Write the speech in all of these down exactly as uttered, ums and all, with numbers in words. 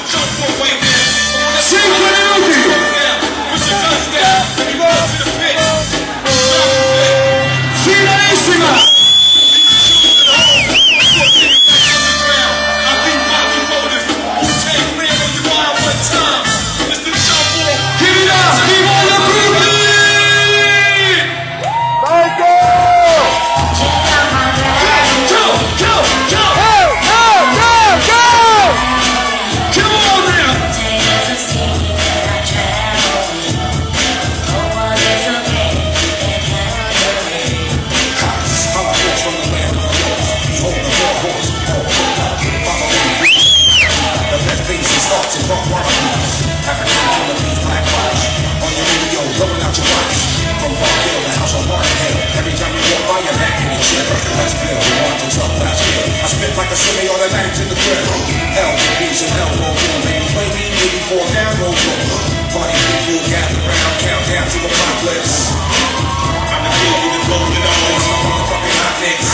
Like a shimmy on the back to the crib. L, B's and elbow room. Maybe play me, maybe fall down, roll roll. Party people gather round, countdown to apocalypse. I'm the kid with the golden arms. I'm motherfucking hot nicks.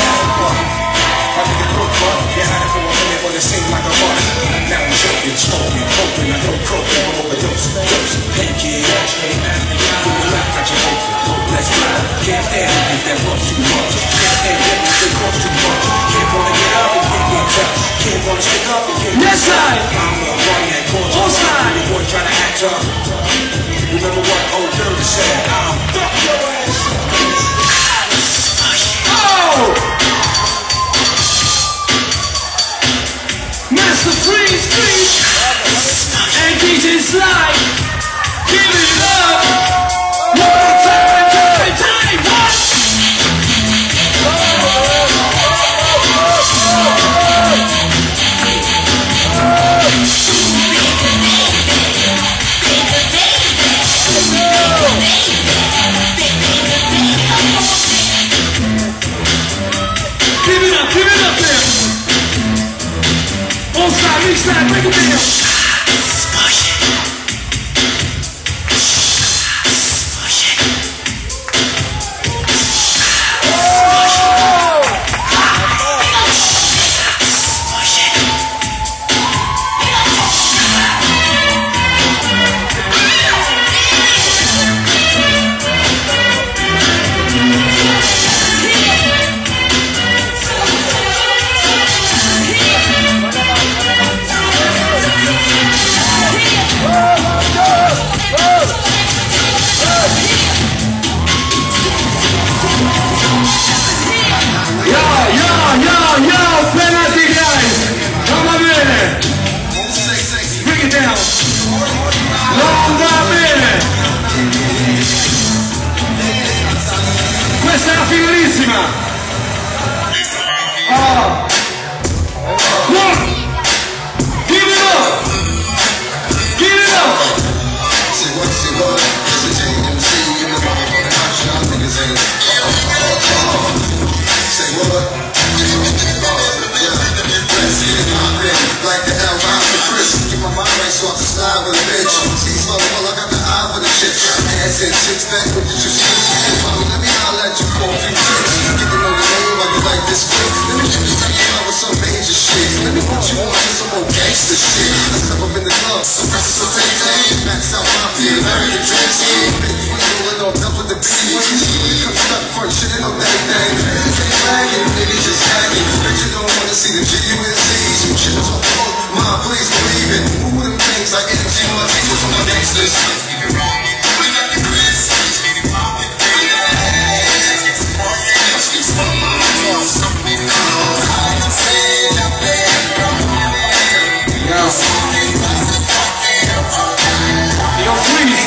I think it's broke up. You had it for a minute, but it seemed like a rush. Now I'm choking, smoking, hoping I don't croak. I'm overdose, dose. Hey kid, hey man, do a lap, got you open. Let's ride. Can't stand it if that rush too much. Can't stand it if they cross too much. Can't wanna get up and get get touched. Can't wanna stick up and get yes, side. I'm the one that caused all side. Your boy trying to act up. Remember what old Dirty said? I'll fuck your ass. Oh! Master Freeze, Freeze, and D J Slide. Give it up. One time, time, time, what? Give it up, give it up there. All side, each side, break it down. Questa è la finalissima. Oh. One. Give it up. Give it up. See what, see what? It's a J M C in the motherfucking hot shot. Niggas ain't. Say what? Yeah. Let's see it. I'm ready. Like the hell out for Chris. Keep my mind right so I can slide with a bitch. See slow, well, I got the eye for the shit. Ass in six back with the juicy. Mommy, let me holler at you for a few tricks. Get to know the name like you like this quick. Let me show you some out with some major shit. Let me put you on to some old gangster shit. I step up in the club, some pressure, some tay-tay. Max out my feet, marry the dream team. Big free rolling on top of the beat. When it comes stuck front, shit ain't no bang-bang. Niggas ain't flagging, niggas just hanging. Bet you don't wanna see the G U N Cs. Some shit is off the hook, mom, please believe it. Move with them things like M G Martinez from my gangsters. Keep it wrong, putting up your wrist. Baby, pop it, baby. Yo, please.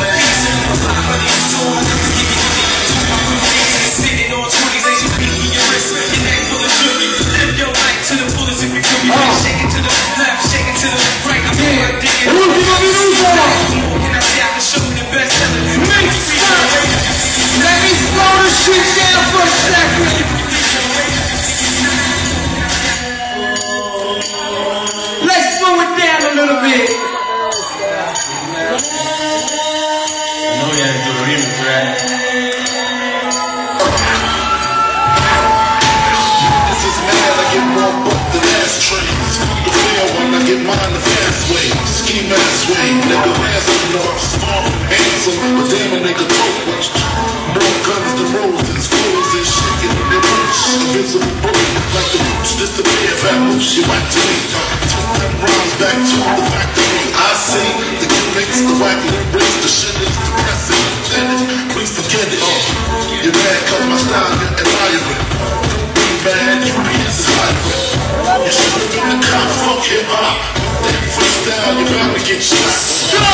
Sitting on twenties, ain't you beating your wrist? Your neck full of jewelry. Live your life to the fullest if you feel me. Shake it to the left, shake it to the right. I'm here, digging. Ultimo minuto. And I say I can show you the best seller. Make sense. Let me slow the shit down for a second. Let's slow it down a little bit. No, yeah, do the remix, right? This is mad, I get more book than last trains. The real one, I get mine the fast. and roses, fools and shaking their boots. Invisible bullet, like the roots disappear. Vamoose, you whack to me. Turn them rhymes back to the factory. I see the gimmicks, the wacky bricks, the shit is depressing. Finish, please forget it. You're mad cause my style you're admiring. Don't be mad, you is hybrid. You should have been the cop, fuck hip hop. That freestyle, you're bound to get shot.